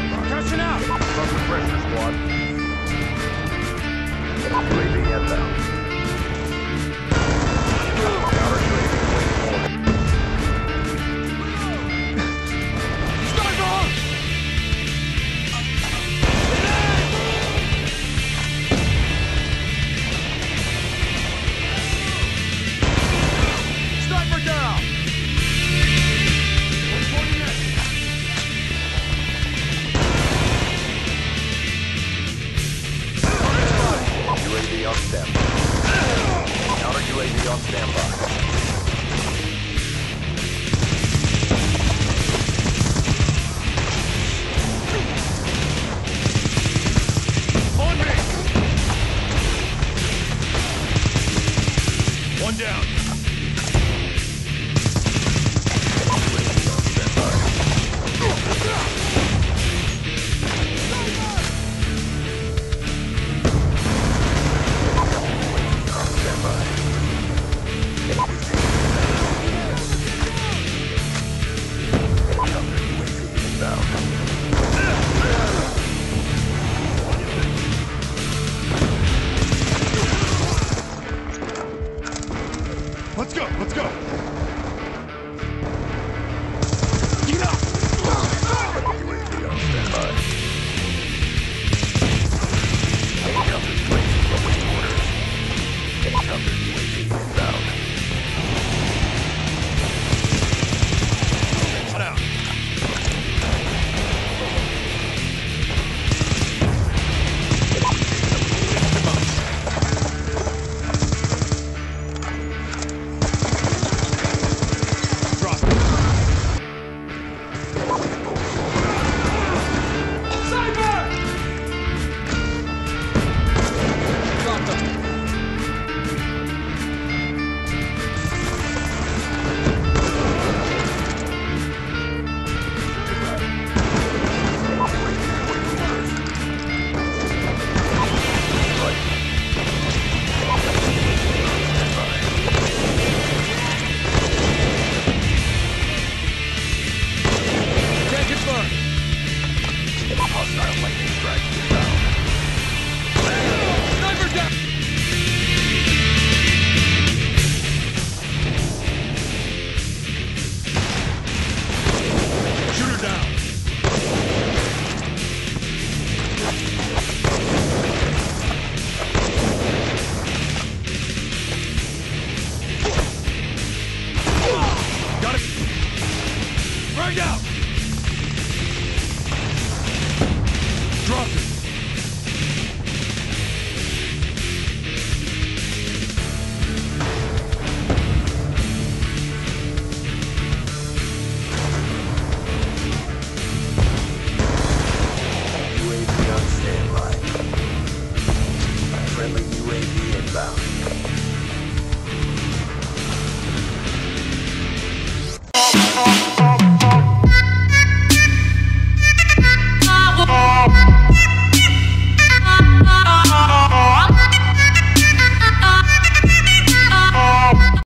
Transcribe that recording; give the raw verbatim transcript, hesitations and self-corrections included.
standby. Concussion out! Above the pressure, squad. U A V inbound. Counter U A V waiting order. Sniper! Sniper down! U A V on standby. Counter U A V on standby. On me! One down. U A V on standby. On standby. Counter U A V inbound. Let's go, let's go! U A V on standby. Counter U A V awaiting orders. Counter U A V inbound. Shut out. Drop. Sniper! Drop them. Can't confirm. Hostile lightning strike.